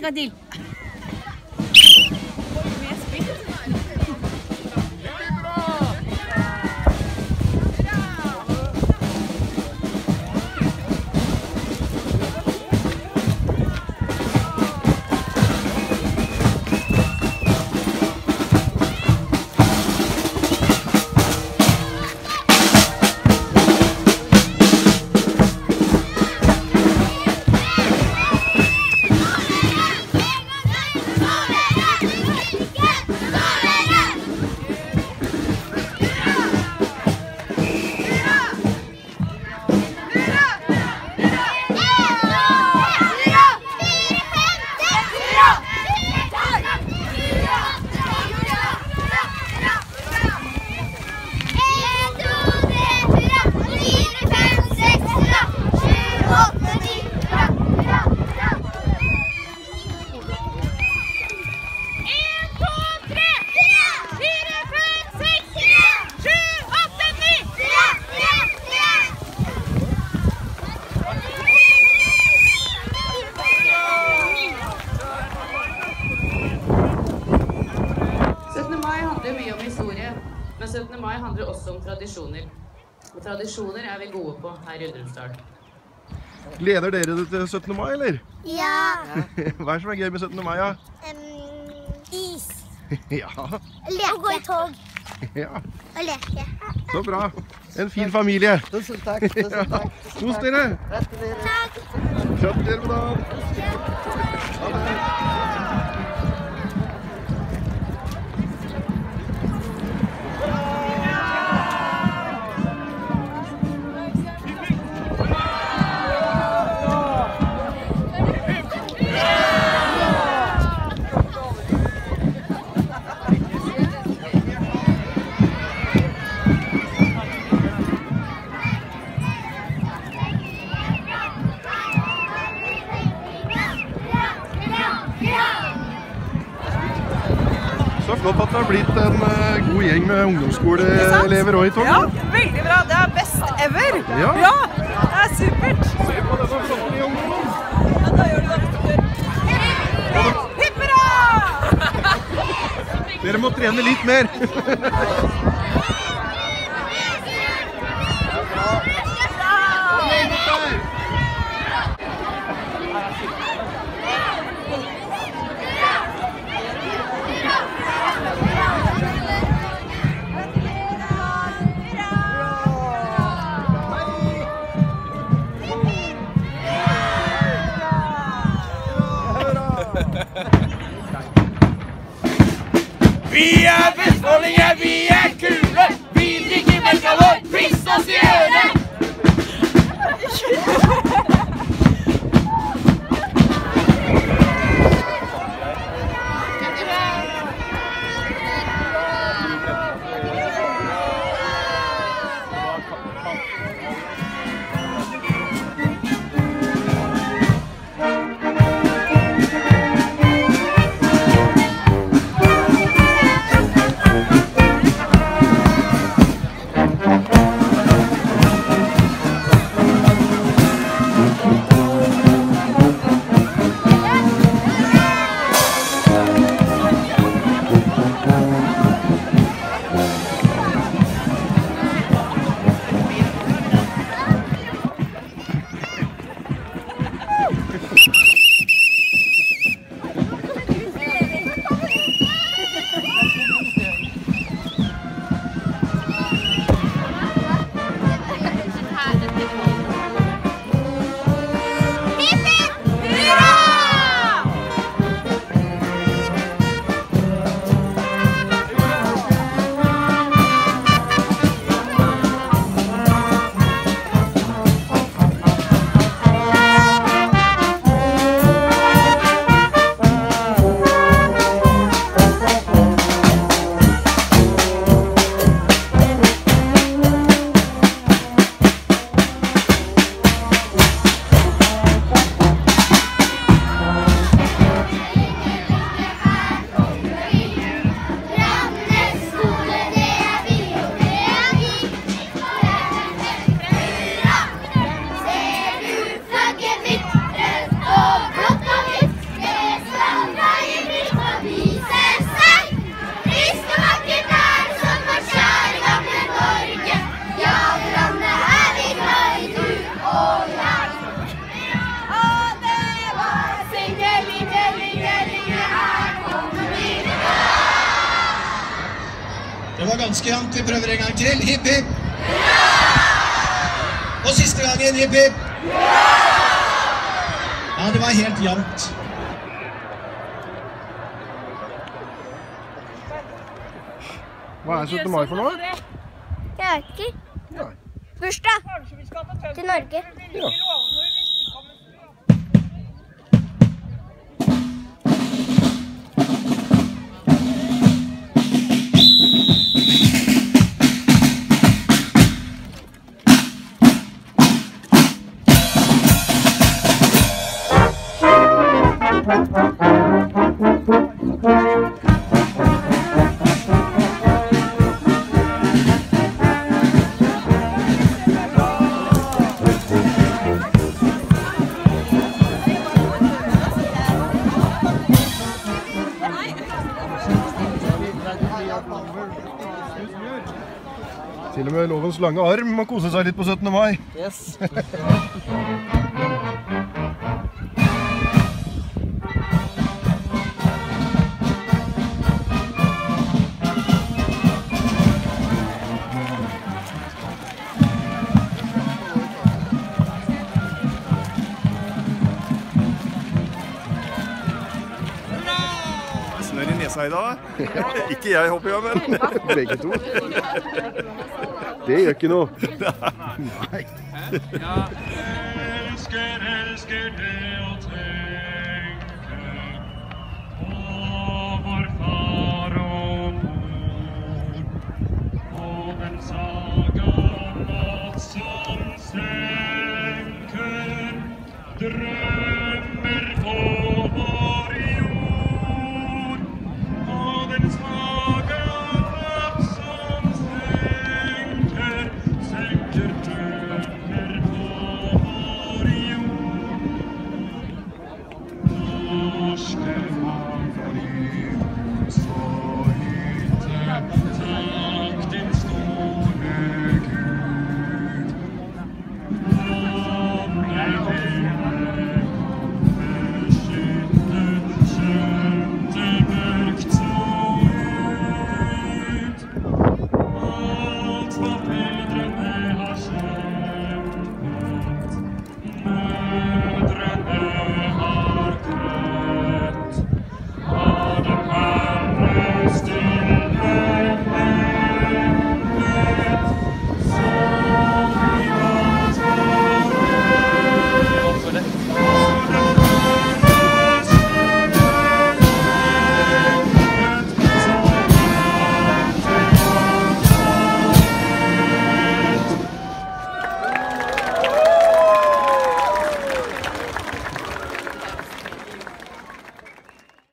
gang til. Men 17. mai handler også om tradisjoner. Og tradisjoner er vi gode på her i Undrumsdal. Gleder dere deg til 17. mai, eller? Ja. Hva er det som er gøy med 17. mai, ja? Is. Ja. Leke. Og gå i tog. Ja. Og leke. Så bra. En fin familie. Tusen takk. Tusen takk. Kos dere. Takk. Gratulerer med dagen. Ha det. Så flott at det har blitt en god gjeng med ungdomsskoleelever også i tog. Ja, veldig bra. Det er best ever. Ja. Ja, det er supert. Se på denne flotte ungdommen. Ja, da gjør du det. Hipp hurra! Dere må trene litt mer. Vi er vestfoldinger, vi er kule. Vi drikker melka vår, piss oss i øret. var ganske jevnt. Vi prøver en gang til. Hipp, hipp. Og siste gangen, hipp, hipp. Ja, det var helt jevnt. Hva er 17. mai for noe? Jeg vet ikke. Bursdag. Til Norge. Ja. Til og med lovens lange arm må kose seg litt på 17. mai. Yes. Snør i nesa i dag. Ikke jeg, håper jeg, men begge to. Det gjør ikke noe. Nei. Elsker det å tenke på vår far og mor, og den saga natt som senker drøm.